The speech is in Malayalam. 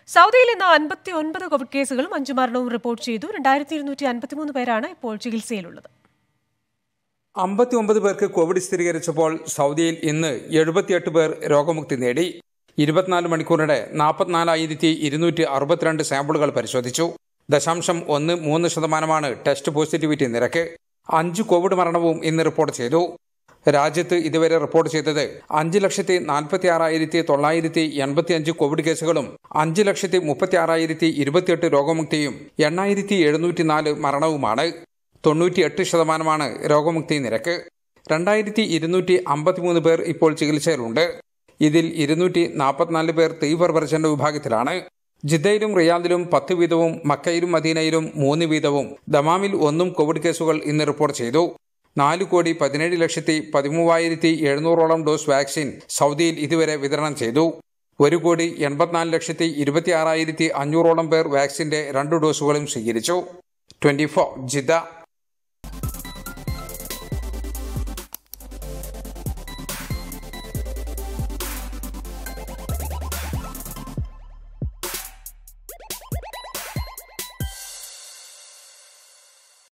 സൗദിയിൽ ഇന്ന് 59 കോവിഡ് കേസുകളും 5 മരണവും റിപ്പോർട്ട് ചെയ്തു. 2253 പേരാണ് ഇപ്പോൾ ചികിത്സയിലുള്ളത്. 59 പേർക്ക് കോവിഡ് സ്ഥിരീകരിച്ചപ്പോൾ സൗദിയിൽ ഇന്ന് 78 പേർ രോഗമുക്തി നേടി. 24 മണിക്കൂറിനിടെ 44,262 സാമ്പിളുകൾ പരിശോധിച്ചു. 0.13% ടെസ്റ്റ് പോസിറ്റിവിറ്റി നിരക്ക്. 5 കോവിഡ് മരണവും ഇന്ന് റിപ്പോർട്ട് ചെയ്തു. രാജ്യത്ത് ഇതുവരെ റിപ്പോർട്ട് ചെയ്തത് 5,46,985 കോവിഡ് കേസുകളും 5,36,028 രോഗമുക്തിയും 8,704 മരണവുമാണ്. 98% രോഗമുക്തി നിരക്ക്. 2,253 പേർ ഇപ്പോൾ ചികിത്സയിലുണ്ട്. ഇതിൽ 244 പേർ തീവ്രപരിചരണ വിഭാഗത്തിലാണ്. ജിദ്ദയിലും റിയാദിലും 10 വീതവും മക്കയിലും മദീനയിലും 3 വീതവും ദമാമിൽ 1 കോവിഡ് കേസുകൾ ഇന്ന് റിപ്പോർട്ട് ചെയ്തു. 4,17,13,700 ഡോസ് വാക്സിൻ സൗദിയിൽ ഇതുവരെ വിതരണം ചെയ്തു. 1,84,26,500 പേർ വാക്സിന്റെ 2 ഡോസുകളും സ്വീകരിച്ചു. 24 ജിദ്ദ.